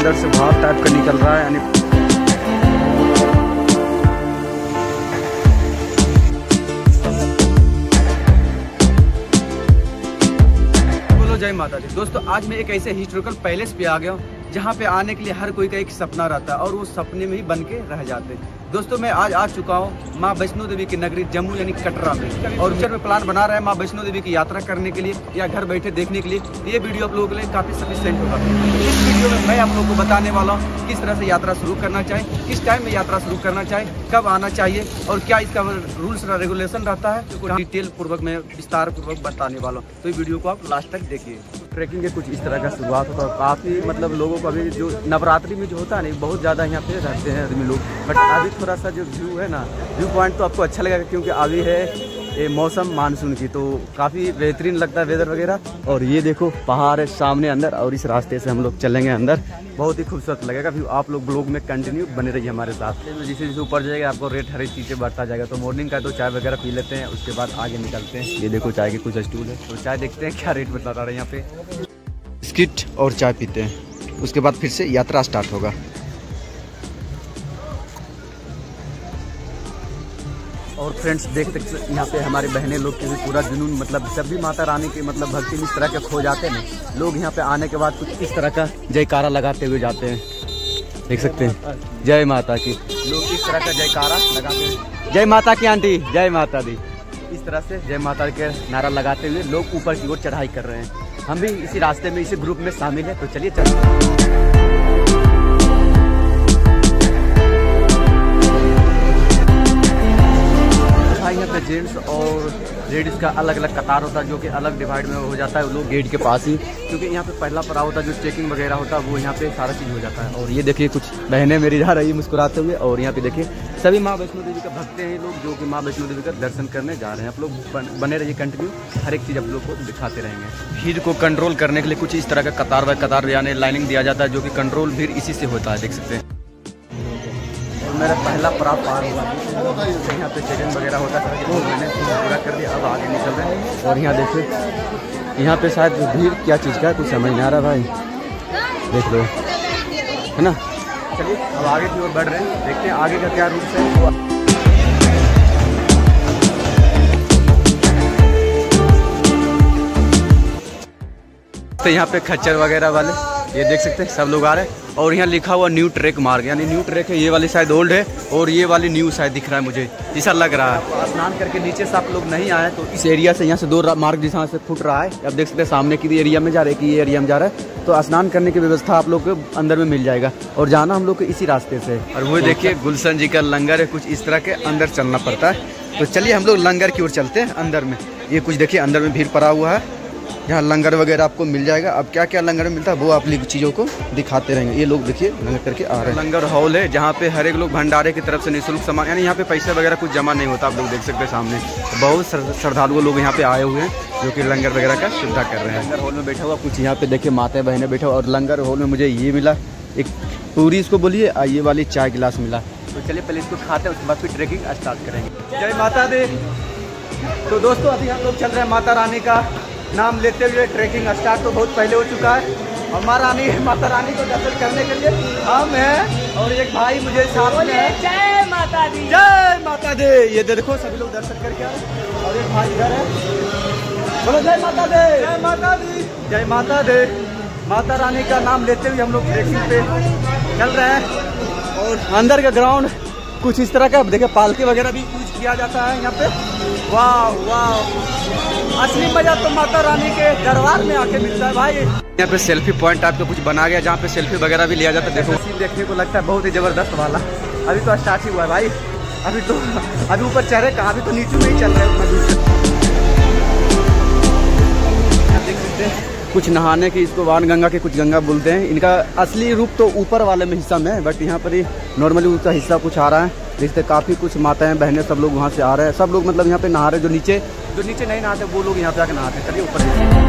अंदर से भाप टाइप का निकल रहा है, यानी बोलो जय माता दी। दोस्तों आज मैं एक ऐसे हिस्टोरिकल पैलेस पे आ गया हूँ जहाँ पे आने के लिए हर कोई का एक सपना रहता है और वो सपने में ही बन के रह जाते हैं। दोस्तों मैं आज आ चुका हूँ माँ वैष्णो देवी की नगरी जम्मू यानी कटरा में, और फ्यूचर में प्लान बना रहा है माँ वैष्णो देवी की यात्रा करने के लिए या घर बैठे देखने के लिए। ये वीडियो आप लोगों के लिए काफी सफिशिएंट होगा। इस वीडियो में मैं आप लोगों को बताने वाला हूँ किस तरह से यात्रा शुरू करना चाहिए, किस टाइम में यात्रा शुरू करना चाहिए, कब आना चाहिए और क्या इसका रूल्स रेगुलेशन रहता है, तो डिटेल पूर्वक मैं विस्तार पूर्वक बताने वाला हूँ। तो इस वीडियो को आप लास्ट तक देखिए। ट्रैकिंग के कुछ इस तरह का शुरुआत होता है। काफ़ी मतलब लोगों को अभी जो नवरात्रि में जो होता है ना बहुत ज़्यादा यहाँ पे रहते हैं आदमी लोग, बट अभी थोड़ा सा जो व्यू है ना, व्यू पॉइंट तो आपको अच्छा लगेगा क्योंकि अभी है ये मौसम मानसून की, तो काफ़ी बेहतरीन लगता है वेदर वगैरह। और ये देखो पहाड़ है सामने अंदर, और इस रास्ते से हम लोग चलेंगे अंदर, बहुत ही खूबसूरत लगेगा व्यू। आप लोग ब्लॉग में कंटिन्यू बने रहिए हमारे साथ। जैसे जैसे ऊपर जाएगा आपको रेट हर एक चीज़ें बढ़ता जाएगा। तो मॉर्निंग का तो चाय वगैरह पी लेते हैं, उसके बाद आगे निकलते हैं। ये देखो चाय के कुछ स्टूल है, तो चाय देखते हैं क्या रेट बता रहा है यहाँ पे। बिस्किट और चाय पीते हैं, उसके बाद फिर से यात्रा स्टार्ट होगा। और फ्रेंड्स देख सकते यहाँ पे हमारे बहनें लोग के भी पूरा जुनून, मतलब जब भी माता रानी की मतलब भक्ति में इस तरह के खो जाते हैं लोग, यहाँ पे आने के बाद कुछ इस तरह का जयकारा लगाते हुए जाते हैं। देख सकते हैं जय माता की, लोग इस तरह का जयकारा लगाते हैं। जय माता की आंटी, जय माता दी, इस तरह से जय माता के नारा लगाते हुए लोग ऊपर की ओर चढ़ाई कर रहे हैं। हम भी इसी रास्ते में इसी ग्रुप में शामिल है, तो चलिए चलते हैं। यहाँ पे जेंट्स और लेडीज़ का अलग अलग कतार होता है, जो कि अलग डिवाइड में हो जाता है लोग गेट के पास ही, क्योंकि यहाँ पे पहला पड़ाव होता है जो चेकिंग वगैरह होता है, वो यहाँ पे सारा चीज़ हो जाता है। और ये देखिए कुछ बहनें मेरी जा रही मुस्कुराते हुए, और यहाँ पे देखिए सभी माँ वैष्णो देवी का भक्त हैं लोग, जो कि माँ वैष्णो देवी का दर्शन करने जा रहे हैं। आप लोग बने रहिए कंटिन्यू, हर एक चीज़ आप लोग को दिखाते रहेंगे। भीड़ को कंट्रोल करने के लिए कुछ इस तरह का कतार व कतार यानी लाइनिंग दिया जाता है, जो कि कंट्रोल भीड़ इसी से होता है। देख सकते हैं मेरा पहला पड़ाव पार हुआ, यहाँ पे चेकिंग वगैरह होता है, तो मैंने पूरा कर दिया। अब आगे निकल रहे हैं, और यहाँ देखिए यहाँ पे शायद भीड़ क्या चीज़ का है कुछ समझ नहीं आ रहा भाई, देख लो है ना। चलिए अब आगे की ओर बढ़ रहे हैं, देखते हैं आगे का क्या रूट है। तो यहाँ पे खच्चर वगैरह वाले ये देख सकते हैं सब लोग आ रहे हैं, और यहाँ लिखा हुआ न्यू ट्रैक मार्ग, यानी न्यू ट्रैक है। ये वाली शायद ओल्ड है और ये वाली न्यू शायद दिख रहा है मुझे, ऐसा लग रहा है। स्नान करके नीचे से आप लोग नहीं आए तो इस एरिया से यहाँ से दो मार्ग जहाँ से फुट रहा है, आप देख सकते हैं सामने की एरिया में जा रहे हैं कि ये एरिया में जा रहा है, तो स्नान करने की व्यवस्था आप लोग को अंदर में मिल जाएगा, और जाना हम लोग को इसी रास्ते से। और वो देखिए गुलशन जी का लंगर है, कुछ इस तरह के अंदर चलना पड़ता है। तो चलिए हम लोग लंगर की ओर चलते हैं अंदर में। ये कुछ देखिए अंदर में भीड़ पड़ा हुआ है, यहाँ लंगर वगैरह आपको मिल जाएगा। अब क्या क्या लंगर में मिलता है वो आप चीज़ों को दिखाते रहेंगे। ये लोग देखिए लंगर करके आ रहे हैं। लंगर हॉल है जहाँ पे हर एक लोग भंडारे की तरफ से निःशुल्क सामान, यानी यहाँ पे पैसे वगैरह कुछ जमा नहीं होता। आप लोग देख सकते हैं सामने बहुत श्रद्धालु लोग यहाँ पे आए हुए हैं जो कि लंगर वगैरह का सुविधा कर रहे हैं। लंगर हॉल में बैठा हुआ कुछ यहाँ पे देखिए माता बहनें बैठा हुआ, और लंगर हॉल में मुझे ये मिला एक पूरी इसको बोलिए, ये वाली चाय गिलास मिला। तो चलिए पहले इसको खाते हैं, उसके बाद फिर ट्रेकिंग स्टार्ट करेंगे। जय माता दी। तो दोस्तों अभी हम लोग चल रहे हैं माता रानी का नाम लेते हुए। ट्रैकिंग स्टार्ट तो बहुत पहले हो चुका है, और माता रानी को दर्शन करने के लिए हम हैं, और एक भाई मुझे साथ में है। जय माता दी, जय माता दी। ये देखो सभी लोग दर्शन करके आ रहे हैं, और एक भाई इधर है। बोलो जय माता दी, जय माता दी, जय माता दी। माता रानी का नाम लेते हुए हम लोग ट्रैकिंग पे चल रहे हैं, और अंदर का ग्राउंड कुछ इस तरह का देखिए, पालकी वगैरह भी यूज किया जाता है यहाँ पे। वाह वाह, असली मजा तो माता रानी के दरबार में आके मिलता है भाई। यहाँ पे सेल्फी पॉइंट टाइप का कुछ बना गया जहाँ पे सेल्फी वगैरह भी लिया जाता है। देखो सीन देखने को लगता है बहुत ही जबरदस्त वाला। अभी तो स्टार्ट ही हुआ है भाई, अभी ऊपर चेहरे कहाँ, अभी तो नीचे में ही चल रहे हैं। देख सकते हैं कुछ नहाने की, इसको वान गंगा के कुछ गंगा बोलते हैं। इनका असली रूप तो ऊपर वाले में हिस्सा में है, बट यहाँ पर ही नॉर्मली उसका हिस्सा कुछ आ रहा है। देखते काफ़ी कुछ माताएं बहनें सब लोग वहाँ से आ रहे हैं, सब लोग मतलब यहाँ पे नहा रहे हैं। जो नीचे नहीं नहाते वो लोग यहाँ पे आके नहाते हैं। चलिए ऊपर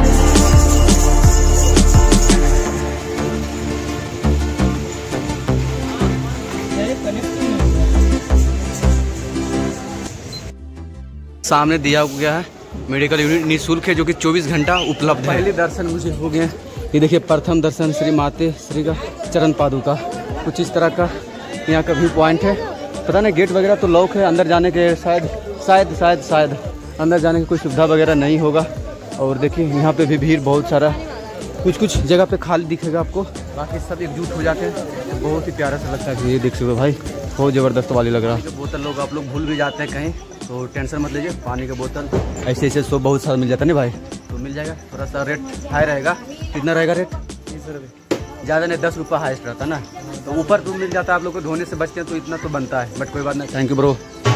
सामने दिया गया है मेडिकल यूनिट निःशुल्क है, जो कि 24 घंटा उपलब्ध है। पहले दर्शन मुझे हो गए ये देखिए प्रथम दर्शन श्री माते श्री का चरण पादुका, कुछ इस तरह का यहाँ का व्यू पॉइंट है। पता नहीं गेट वगैरह तो लॉक है, अंदर जाने के शायद अंदर जाने की कोई सुविधा वगैरह नहीं होगा। और देखिए यहाँ पे भी भीड़ बहुत सारा, कुछ जगह पे खाली दिखेगा आपको, बाकी सब एकजुट हो जाते हैं। बहुत ही प्यारा सा लगता है। ये देख सकते हो भाई, बहुत ज़बरदस्त वाली लग रहा है। बोतल लोग आप लोग भूल भी जाते हैं कहीं, तो टेंशन मत लीजिए, पानी का बोतल ऐसे सो बहुत सारा मिल जाता है ना भाई, तो मिल जाएगा। थोड़ा सा रेट हाई रहेगा। कितना रहेगा रेट? 30 रुपये, ज़्यादा नहीं, 10 रुपये हाईस्ट रहता ना। तो ऊपर तो मिल जाता है, आप लोग को धोने से बचते हैं तो इतना तो बनता है, बट कोई बात नहीं। Thank you bro.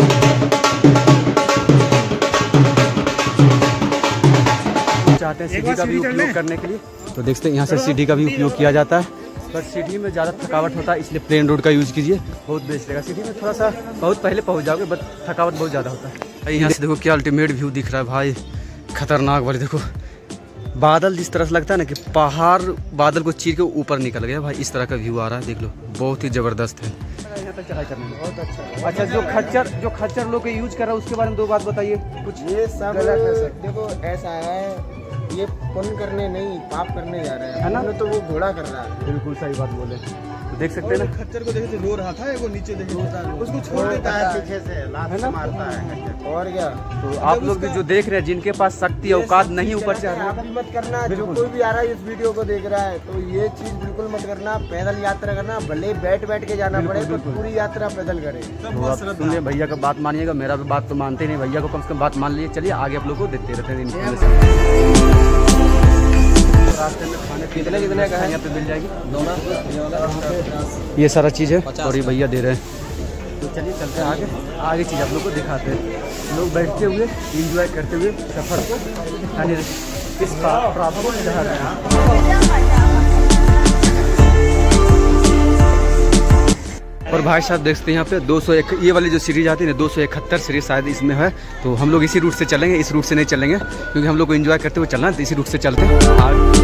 चाहते हैं सीढ़ी का भी उपयोग करने के लिए, तो देखते हैं यहाँ से सीढ़ी का भी उपयोग किया जाता है, पर सीढ़ी में ज़्यादा थकावट होता है, इसलिए प्लेन रोड का यूज़ कीजिए, बहुत बेस्ट रहेगा। सीढ़ी में थोड़ा सा बहुत पहले पहुँच जाओगे, बट थकावट बहुत ज़्यादा होता है। यहाँ से देखो क्या अल्टीमेट व्यू दिख रहा है भाई, खतरनाक वाली। देखो बादल जिस तरह से लगता है ना कि पहाड़ बादल को चीर के ऊपर निकल गया भाई, इस तरह का व्यू आ रहा है, देख लो, बहुत ही ज़बरदस्त है। यहाँ तक चढ़ाई करने में बहुत अच्छा। अच्छा, जो खच्चर लोग यूज कर रहा है उसके बारे में 2 बात बताइए कुछ। ये सब देखो ऐसा है, ये पुण्य करने नहीं पाप करने जा रहे हैं, है ना, तो वो घोड़ा कर रहा है। बिल्कुल सही बात बोले, तो देख सकते हैं ना, खच्चर को देखे रो रहा था, वो नीचे देखे उसको छोड़ देता है पीछे से, लात से मारता है, और क्या। तो आप लोग भी जो देख रहे हैं, जिनके पास शक्ति औकात नहीं ऊपर चढ़ना, मत करना। जो कोई भी आ रहा है इस वीडियो को देख रहा है, तो ये चीज बिल्कुल मत करना। पैदल यात्रा करना, भले बैठ के जाना पड़े, तो पूरी यात्रा पैदल करे। सुनिए, भैया का बात मानिएगा, मेरा भी बात तो मानते नहीं, भैया को कम से कम बात मान लीजिए। चलिए आगे आप लोग को देते रहते हैं। रास्ते में खाने कितने का है यहाँ पे मिल जाएगी, ये सारा चीज़ है, और ये भैया दे रहे हैं। तो चलिए चलते हैं आगे चीज़ आप लोग को दिखाते हैं। लोग बैठते हुए एंजॉय करते हुए सफ़र को, यानी इसका प्राप्त जा रहे हैं। और भाई साहब देखते हैं यहाँ पे 201, ये वाली जो सीरीज आती है ना, 271 सीरीज शायद इसमें है। तो हम लोग इसी रूट से चलेंगे, इस रूट से नहीं चलेंगे, क्योंकि हम लोग को एंजॉय करते हुए चलना है, तो इसी रूट से चलते हैं।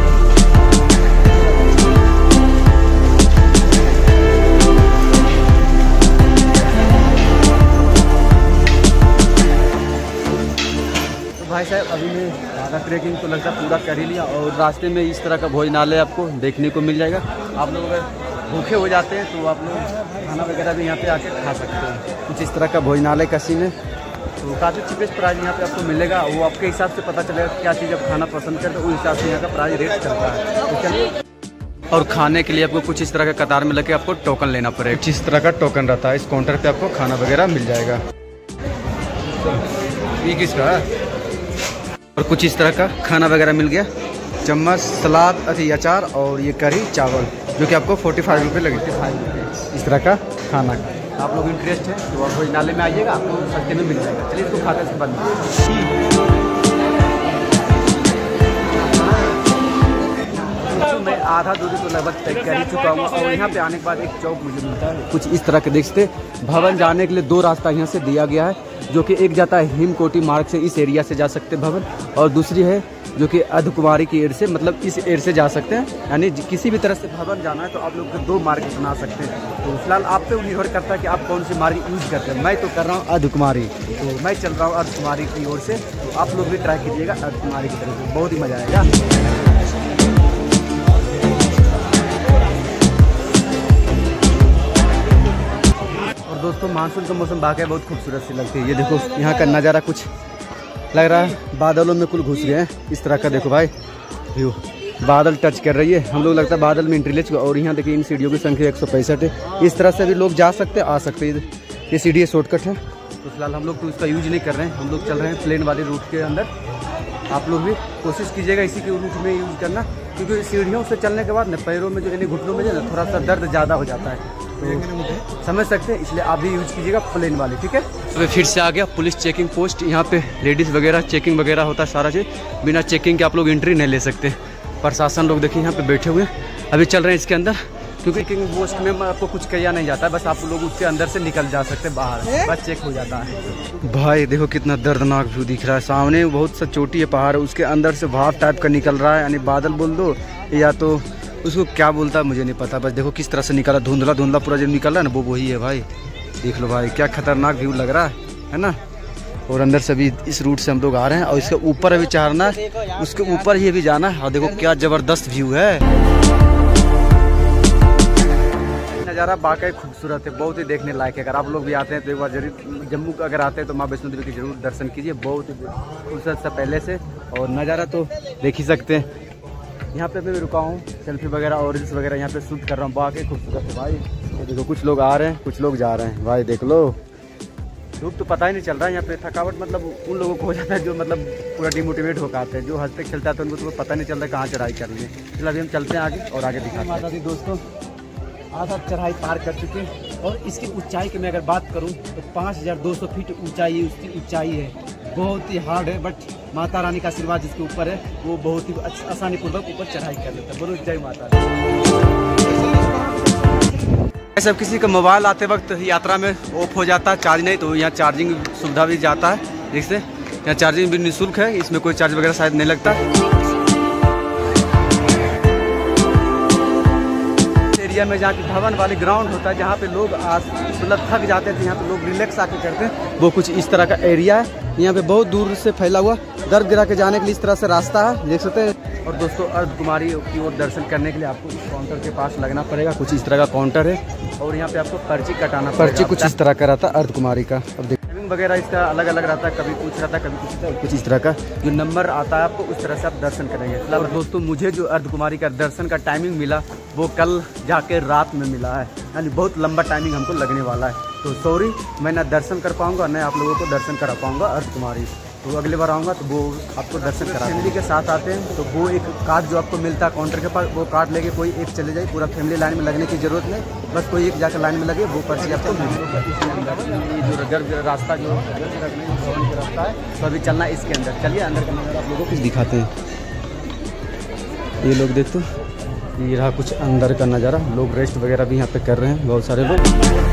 भाई साहब अभी मैं आधा ट्रैकिंग तो लगता पूरा कर ही लिया, और रास्ते में इस तरह का भोजनालय आपको देखने को मिल जाएगा। आप लोग अगर भूखे हो जाते हैं तो आप लोग खाना वगैरह भी यहाँ पे आके खा सकते हैं। कुछ इस तरह का भोजनालय का सीन है, तो काफ़ी चीपेस्ट प्राइस यहाँ पे आपको मिलेगा। वो आपके हिसाब से पता चलेगा क्या चीज़ आप खाना पसंद करते हैं, उस हिसाब से यहाँ का प्राइस रेट चलता है। तो चलिए, और खाने के लिए आपको कुछ इस तरह का कतार में लगे आपको टोकन लेना पड़ेगा। कुछ इस तरह का टोकन रहता है, इस काउंटर पर आपको खाना वगैरह मिल जाएगा। ये किसका है? और कुछ इस तरह का खाना वगैरह मिल गया, चम्मच, सलाद, अचार और ये करी चावल, जो कि आपको 45 रुपये लगे, 5 रुपये इस तरह का खाना। आप लोग इंटरेस्ट है तो आप भोजनालय में आइएगा, आपको सस्ते में मिल जाएगा। चलिए इसको खाते से बंद। मैं आधा दूरी तो लगभग तय कर ही चुका हूँ, और यहाँ पे आने के बाद एक चौक मुझे मिलता है कुछ इस तरह के। देखते भवन जाने के लिए 2 रास्ता यहाँ से दिया गया है, जो कि एक जाता है हिमकोटी मार्ग से, इस एरिया से जा सकते हैं भवन, और दूसरी है जो कि अर्धकुमारी की एड से, मतलब इस एड से जा सकते हैं। यानी किसी भी तरह से भवन जाना है तो आप लोग 2 मार्ग बना सकते हैं। तो फिलहाल आप पे निर्भर करता है कि आप कौन सी मार्ग यूज करते हैं। मैं तो कर रहा हूँ अर्धकुमारी, तो मैं चल रहा हूँ अर्धकुमारी की ओर से, तो आप लोग भी ट्राई कीजिएगा अर्धकुमारी की तरफ से, बहुत ही मज़ा आएगा। दोस्तों मानसून का मौसम वाकई बहुत खूबसूरत सी लगती है। ये देखो यहाँ का नज़ारा कुछ लग रहा है बादलों में कुल घुस गए हैं, इस तरह का देखो भाई व्यू, बादल टच कर रही है, हम लोग लगता है बादल में एंट्री ले चुके। और यहाँ देखिए इन सीढ़ियों की संख्या 165 है। इस तरह से भी लोग जा सकते हैं, आ सकते हैं। ये सीढ़ी शॉर्टकट है, तो फिलहाल हम लोग तो इसका यूज नहीं कर रहे हैं, हम लोग चल रहे हैं प्लेन वाले रूट के अंदर। आप लोग भी कोशिश कीजिएगा इसी के रूट में यूज करना, क्योंकि सीढ़ियों से चलने के बाद न पैरों में जो यानी घुटनों में जो ना थोड़ा सा दर्द ज़्यादा हो जाता है, तो समझ सकते हैं, इसलिए आप भी यूज कीजिएगा प्लेन वाली, ठीक है। तो फिर से आ गया पुलिस चेकिंग पोस्ट। यहाँ पे लेडीज़ वगैरह चेकिंग वगैरह होता है सारा चीज़, बिना चेकिंग के आप लोग एंट्री नहीं ले सकते। प्रशासन लोग देखिए यहाँ पे बैठे हुए हैं, अभी चल रहे हैं इसके अंदर, क्योंकि चेकिंग पोस्ट में आपको कुछ किया नहीं जाता है, बस आप लोग उसके अंदर से निकल जा सकते हैं बाहर, बस चेक हो जाता है। भाई देखो कितना दर्दनाक व्यू दिख रहा है, सामने बहुत सा चोटी है पहाड़, उसके अंदर से भाप टाइप का निकल रहा है, यानी बादल बोल दो या तो उसको क्या बोलता है मुझे नहीं पता, बस देखो किस तरह से निकला, धुंधला धुंधला पूरा जो निकल रहा है ना, वो वही है भाई। देख लो भाई क्या खतरनाक व्यू लग रहा है ना। और अंदर से भी इस रूट से हम लोग आ रहे हैं और इसके ऊपर अभी चढ़ना है, उसके ऊपर ही भी जाना है। और देखो क्या ज़बरदस्त व्यू है, नज़ारा वाकई खूबसूरत है, बहुत ही देखने लायक है। अगर आप लोग भी आते हैं तो एक बार जरूर जम्मू का अगर आते हैं तो माँ वैष्णो देवी के जरूर दर्शन कीजिए, बहुत ही खूबसूरत सा पहले से। और नज़ारा तो देख ही सकते हैं। यहाँ पे मैं रुका हूँ, सेल्फी वगैरह और रील्स वगैरह यहाँ पे शूट कर रहा हूँ, वाकई खूबसूरत है भाई। ये देखो कुछ लोग आ रहे हैं, कुछ लोग जा रहे हैं भाई, देख लो। धूप तो पता ही नहीं चल रहा है यहाँ पे। थकावट मतलब उन लोगों को हो जाता है जो मतलब पूरा डिमोटिवेट होकर आते हैं, जो हंसते खेलता है तो उनको तो पता नहीं चल रहा है कहाँ चढ़ाई कर लिए। चलो अभी हम चलते हैं आगे और आगे दिखाते हैं। माता दी दोस्तों आधा चढ़ाई पार कर चुके हैं और इसकी ऊंचाई की मैं अगर बात करूं तो 5200 फीट ऊंचाई उसकी ऊंचाई है। बहुत ही हार्ड है, बट माता रानी का आशीर्वाद जिसके ऊपर है वो बहुत ही आसानी पूर्वक ऊपर चढ़ाई कर लेता है। बोलो जय माता दी। सब किसी का मोबाइल आते वक्त यात्रा में ऑफ हो जाता है, चार्ज नहीं, तो यहाँ चार्जिंग सुविधा भी जाता है। जिससे यहाँ चार्जिंग भी निःशुल्क है, इसमें कोई चार्ज वगैरह शायद नहीं लगता। एरिया में जहाँ की भवन वाली ग्राउंड होता है, जहाँ पे लोग मतलब थक जाते थे, यहाँ पे लोग रिलैक्स आके करते हैं, वो कुछ इस तरह का एरिया है। यहाँ पे बहुत दूर से फैला हुआ गर्भ गिरा के जाने के लिए इस तरह से रास्ता है, देख सकते हैं। और दोस्तों अर्धकुमारी की ओर दर्शन करने के लिए आपको इस काउंटर के पास लगना पड़ेगा। कुछ इस तरह का काउंटर है और यहाँ पे आपको पर्ची कटाना पड़ेगा। पर्ची कुछ इस तरह का रहता है अर्धकुमारी का। अब टाइमिंग वगैरह इसका अलग अलग रहता है, कभी कुछ रहता है कभी कुछ इस तरह का। जो नंबर आता है आपको उस तरह से आप दर्शन करेंगे। और दोस्तों मुझे जो अर्धकुमारी का दर्शन का टाइमिंग मिला वो कल जाके रात में मिला है, यानी बहुत लंबा टाइमिंग हमको लगने वाला है। तो सॉरी मैं ना दर्शन कर पाऊँगा न आप लोगों को दर्शन करा पाऊँगा अर्धकुमारी। तो अगली बार आऊँगा तो वो आपको दर्शन करा। फैमिली के साथ आते हैं तो वो एक कार्ड जो आपको मिलता है काउंटर के पास, वो कार्ड लेके कोई एक चले जाए, पूरा फैमिली लाइन में लगने की जरूरत नहीं, बस कोई एक जाकर लाइन में लगे, वो पर्ची आपको मिल जाएगी। जो रास्ता जो रास्ता है तो अभी चलना है इसके अंदर। चलिए अंदर का नज़ारा आप लोगों को कुछ दिखाते हैं। ये लोग देखते ये रहा कुछ अंदर का नज़ारा, लोग रेस्ट वगैरह भी यहाँ पे कर रहे हैं, बहुत सारे लोग।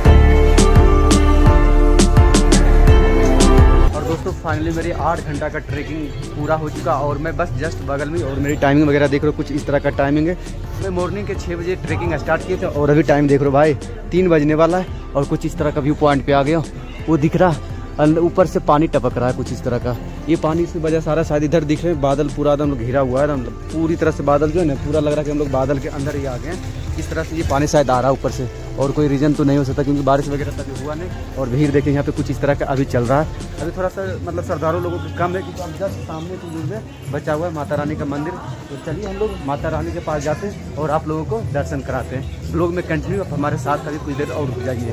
दोस्तों फाइनली मेरी 8 घंटा का ट्रैकिंग पूरा हो चुका और मैं बस जस्ट बगल में, और मेरी टाइमिंग वगैरह देख रहे हो कुछ इस तरह का टाइमिंग है। मैं मॉर्निंग के 6 बजे ट्रैकिंग स्टार्ट किए थे और अभी टाइम देख रहे हो भाई 3 बजने वाला है। और कुछ इस तरह का व्यू पॉइंट पे आ गया, वो दिख रहा ऊपर से पानी टपक रहा है कुछ इस तरह का। ये पानी की वजह सारा शायद इधर दिख रहे हैं, बादल पूरा एकदम घिरा हुआ है, पूरी तरह से बादल जो है ना पूरा लग रहा है कि हम लोग बादल के अंदर ही आ गए हैं। इस तरह से ये पानी शायद आ रहा है ऊपर से, और कोई रीज़न तो नहीं हो सकता क्योंकि बारिश वगैरह तभी हुआ नहीं। और भीड़ देखें यहाँ पे कुछ इस तरह का अभी चल रहा है। अभी थोड़ा सा मतलब श्रद्धालु लोगों की कम है क्योंकि अब जस्ट सामने की दूर में बचा हुआ है माता रानी का मंदिर। तो चलिए हम लोग माता रानी के पास जाते हैं और आप लोगों को दर्शन कराते हैं। ब्लॉग में कंटिन्यू आप हमारे साथ कभी कुछ देर और रुक जाइए।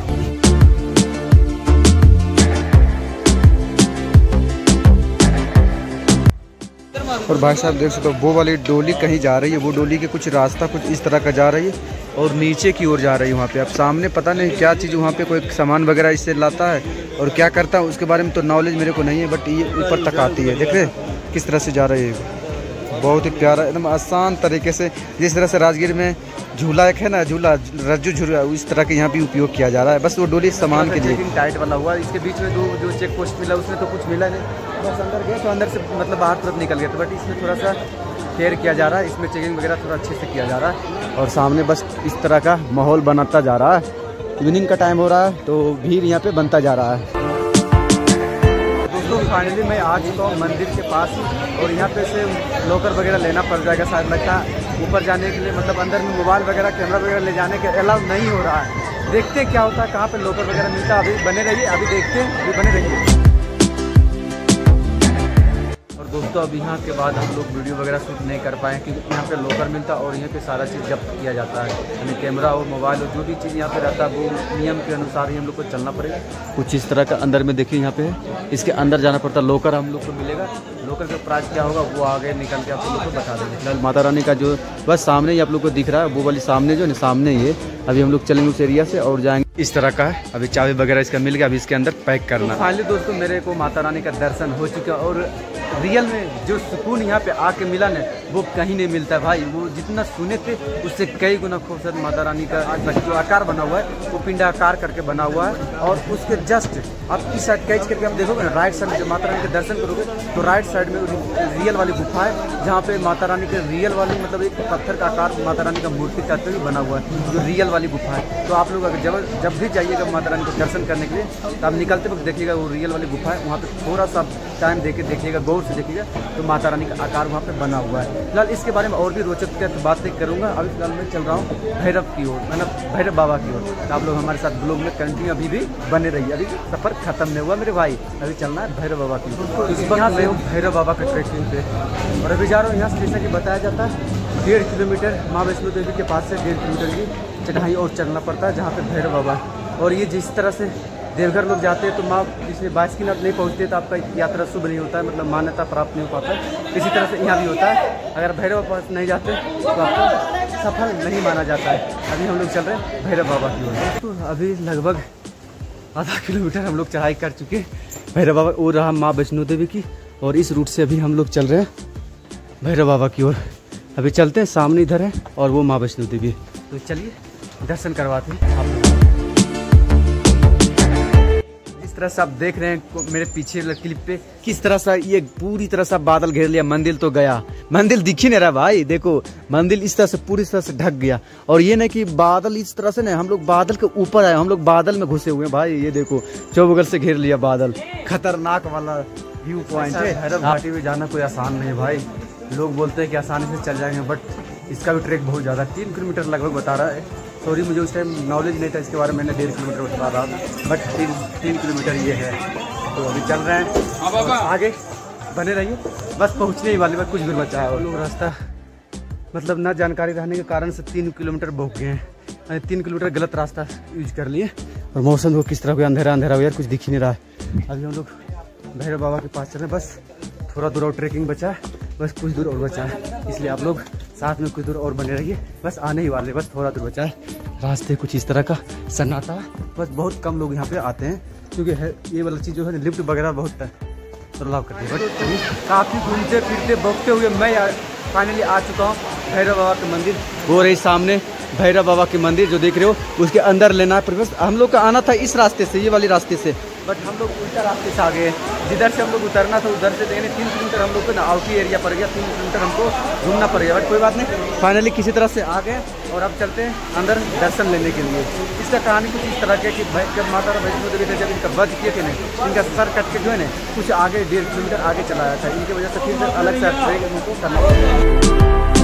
और भाई साहब देख सकते हो वो वाली डोली कहीं जा रही है, वो डोली के कुछ रास्ता कुछ इस तरह का जा रही है और नीचे की ओर जा रही है। वहाँ पे अब सामने पता नहीं क्या चीज़ वहाँ पे कोई सामान वगैरह इससे लाता है और क्या करता है उसके बारे में तो नॉलेज मेरे को नहीं है, बट ये ऊपर तक आती है। देख रहे किस तरह से जा रही है, बहुत ही प्यारा एकदम आसान तरीके से। जिस तरह से राजगीर में झूला एक है ना, झूला रज्जू झूला, इस तरह के यहाँ भी उपयोग किया जा रहा है। बस वो डोली सामान के लिए टाइट वाला हुआ। इसके बीच में जो चेक पोस्ट मिला उसमें तो कुछ मिला नहीं, बस अंदर गए तो अंदर से मतलब बाहर तुरंत निकल गए थे। बट इसमें थोड़ा सा केयर किया जा रहा है, इसमें चेकिंग वगैरह थोड़ा अच्छे से किया जा रहा है। और सामने बस इस तरह का माहौल बनाता जा रहा है। इवनिंग का टाइम हो रहा है तो भीड़ यहाँ पे बनता जा रहा है। दोस्तों फाइनली मैं आ चुका हूँ मंदिर के पास और यहाँ पे से लॉकर वगैरह लेना पड़ जाएगा शायद लगता है। ऊपर जाने के लिए मतलब अंदर में मोबाइल वगैरह कैमरा वगैरह ले जाने के अलाउ नहीं हो रहा है। देखते क्या होता है, कहाँ पे लॉकर वगैरह मिलता है। अभी बने रहिए, अभी देखते हैं, अभी बने रहिए। और दोस्तों अब यहाँ के बाद हम लोग वीडियो वगैरह शूट नहीं कर पाए क्योंकि यहाँ पे लॉकर मिलता है और यहाँ पे सारा चीज़ जब्त किया जाता है, यानी कैमरा हो, मोबाइल हो, जो भी चीज़ यहाँ पे रहता है वो नियम के अनुसार ही हम लोग को चलना पड़ेगा। कुछ इस तरह का अंदर में देखिए यहाँ पे इसके अंदर जाना पड़ता है। लॉकर हम लोग को मिलेगा, लॉकर का प्राइस क्या होगा वो आगे निकल के आप लोग को बता देंगे। फिलहाल माता रानी का जो बस सामने ही आप लोग को दिख रहा है वो वाली सामने जो है सामने ही है। अभी हम लोग चलेंगे उस एरिया से और जाएंगे। इस तरह का है, अभी चाबी वगैरह इसका मिल गया, अभी इसके अंदर पैक करना। तो फाइनली दोस्तों मेरे को माता रानी का दर्शन हो चुका और रियल में जो सुकून यहाँ पे आके मिला ना वो कहीं नहीं मिलता भाई। वो जितना सुने थे उससे कई गुना खूबसूरत माता रानी का जो आकार बना हुआ है वो पिंडा आकार करके बना हुआ है। और उसके जस्ट आप इस साइड कैच करके आप देखोगे ना राइट साइड में जब माता रानी के दर्शन करोगे तो राइट साइड में रियल वाली गुफा है जहाँ पे माता रानी के रियल वाली मतलब एक पत्थर का आकार माता रानी का मूर्ति टाइप में बना हुआ है जो रियल वाली गुफा है। तो आप लोग अगर जब भी जाइएगा माता रानी को दर्शन करने के लिए तो आप निकलते वक्त देखिएगा वो रियल वाली गुफा है, वहाँ पे थोड़ा सा टाइम देके देखिएगा, गौर से देखिएगा तो माता रानी का आकार वहाँ पे बना हुआ है। फिलहाल इसके बारे में और भी रोचक बातें करूँगा। अभी फिलहाल मैं चल रहा हूँ भैरव की ओर, मतलब भैरव बाबा की ओर। तो आप लोग हमारे साथ ब्लॉग में कंटिन्यू अभी भी बने रहिए। अभी सफ़र खत्म नहीं हुआ मेरे भाई, अभी चलना है भैरव बाबा की ओर। इस वक्त मैं हूँ भैरव बाबा के ट्रैकिंग पे और अभी जा रहा हूँ यहाँ से, जैसा कि बताया जाता है 1.5 किलोमीटर माँ वैष्णो देवी के पास से 1.5 किलोमीटर की चढ़ाई और चलना पड़ता है, जहाँ पे भैरव बाबा। और ये जिस तरह से देवघर लोग जाते हैं तो माँ जिसमें 22 की नाथ नहीं पहुँचते तो आपका यात्रा शुभ नहीं होता है, मतलब मान्यता प्राप्त नहीं हो पाता है। इसी तरह से यहाँ भी होता है, अगर भैरव बाबा पास नहीं जाते तो आपको सफल नहीं माना जाता है। अभी हम लोग चल रहे हैं भैरव बाबा की ओर। तो अभी लगभग आधा किलोमीटर हम लोग चढ़ाई कर चुके भैरव बाबा और रहा माँ वैष्णो देवी की, और इस रूट से अभी हम लोग चल रहे हैं भैरव बाबा की ओर। अभी चलते हैं, सामने इधर है और वो माँ वैष्णो देवी। तो चलिए दर्शन करवाते हैं आप लोग। जिस तरह से आप देख रहे हैं मेरे पीछे क्लिप पे, किस तरह से ये पूरी तरह से बादल घेर लिया। मंदिर तो गया, मंदिर दिख ही नहीं रहा भाई, देखो मंदिर इस तरह से पूरी तरह से ढक गया। और ये नहीं कि बादल इस तरह से नहीं, हम लोग बादल के ऊपर आए, हम लोग बादल में घुसे हुए हैं भाई। ये देखो चौबगल से घेर लिया बादल, खतरनाक वाला व्यू पॉइंट है। भैरव घाटी में जाना कोई आसान नहीं है भाई, लोग बोलते हैं कि आसानी से चल जाएंगे, बट इसका भी ट्रैक बहुत ज़्यादा 3 किलोमीटर लगभग बता रहा है। सॉरी मुझे उस टाइम नॉलेज नहीं था इसके बारे में, मैंने 1.5 किलोमीटर बता रहा था, बट 3 किलोमीटर ये है। तो अभी चल रहे हैं, आगे बने रहिए, बस पहुँचने ही वाले, बस कुछ दूर बचा है। और लोग रास्ता मतलब ना जानकारी रहने के कारण से 3 किलोमीटर भोग गए हैं, 3 किलोमीटर गलत रास्ता यूज कर लिए। और मौसम को किस तरह का अंधेरा अंधेरा हो यार, कुछ दिख ही नहीं रहा है। अभी हम लोग भैरव बाबा के पास चल रहे हैं, बस थोड़ा दूर और ट्रैकिंग बचा है, बस कुछ दूर और बचा है, इसलिए आप लोग साथ में कुछ दूर और बने रहिए, बस आने ही वाले, बस थोड़ा दूर बचा है। रास्ते कुछ इस तरह का सन्नाटा है, बस बहुत कम लोग यहाँ पे आते हैं क्योंकि ये वाला चीज़ जो है लिफ्ट वगैरह बहुत प्रभाव करती है। बट काफ़ी घूमते फिरते बकते हुए मैं फाइनली आ चुका हूँ भैरव बाबा के मंदिर। वो रही सामने भैरव बाबा के मंदिर जो देख रहे हो, उसके अंदर लेना है प्रवेश। हम लोग का आना था इस रास्ते से, ये वाली रास्ते से, बट हम लोग उल्टा रास्ते से आ गए। जिधर से हम लोग उतरना था उधर से देने 3 किलोमीटर हम लोग को ना आउटी एरिया पड़ गया, 3 किलोमीटर हमको घूमना पड़ेगा, बट कोई बात नहीं, फाइनली किसी तरह से आ गए। और अब चलते हैं अंदर दर्शन लेने के लिए। इसका कहानी कुछ इस तरह की है कि जब माता वैष्णो देवी थे, जब इनका वध किए थे नहीं, इनका सर कट के जो है ना कुछ आगे 1.5 किलोमीटर आगे चलाया था, इनकी वजह से फिर से अलग से ट्रेक उनको करना पड़ा।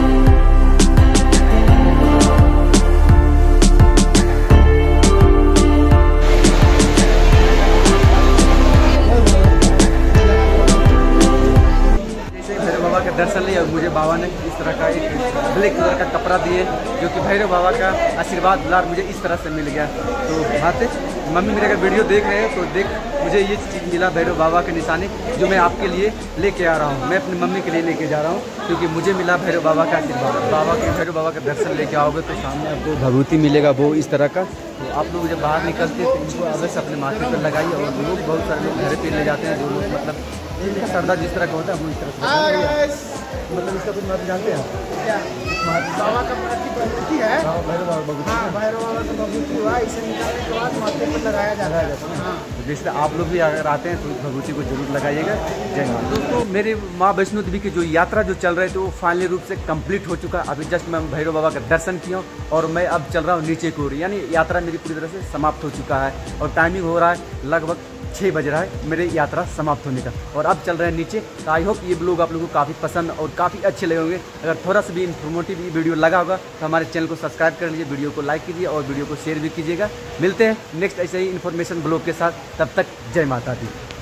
दर्शन लिया, मुझे बाबा ने इस तरह का एक ब्लैक कलर का कपड़ा दिए, जो कि भैरव बाबा का आशीर्वाद दुलार मुझे इस तरह से मिल गया। तो बात मम्मी मेरे अगर वीडियो देख रहे हैं तो देख, मुझे ये चीज़ मिला भैरव बाबा के निशानी, जो मैं आपके लिए लेके आ रहा हूँ, मैं अपनी मम्मी के लिए लेके जा रहा हूँ, क्योंकि मुझे मिला भैरव बाबा का आशीर्वाद। भैरव बाबा का दर्शन लेके आओगे तो सामने आपको भभूति मिलेगा वो इस तरह का। तो आप लोग जब बाहर निकलते हैं तो इनको अवश्य अपने माथे पर लगाइए। और लोग बहुत सारे लोग घर पे ले जाते हैं, जो लोग मतलब इनका सरदा जिस तरह का होता है वो इस तरह से, मतलब इसका कुछ मतलब जानते हैं बाबा का भभूति है, भैरव बाबा का भभूति हुआ, इसे निकालने के बाद माथे पर लगाया जाता है। तो जैसे आप लोग भी अगर आते हैं तो भभूति को जरूर लगाइएगा। जय मां। दोस्तों मेरे माँ वैष्णो देवी की जो यात्रा जो चल रहे थे वो फाइनली रूप से कंप्लीट हो चुका। अभी जस्ट मैं भैरव बाबा का दर्शन किया हूँ और मैं अब चल रहा हूँ नीचे की ओर, यानी यात्रा मेरी पूरी तरह से समाप्त हो चुका है। और टाइमिंग हो रहा है लगभग 6 बज रहा है मेरी यात्रा समाप्त होने का, और अब चल रहे हैं नीचे। तो आई होप ये ब्लॉग आप लोगों को काफ़ी पसंद और काफ़ी अच्छे लगे होंगे। अगर थोड़ा सा भी इन्फॉर्मेटिव वीडियो लगा होगा तो हमारे चैनल को सब्सक्राइब कर लीजिए, वीडियो को लाइक कीजिए और वीडियो को शेयर भी कीजिएगा। मिलते हैं नेक्स्ट ऐसे ही इन्फॉर्मेशन ब्लॉग के साथ, तब तक जय माता दी।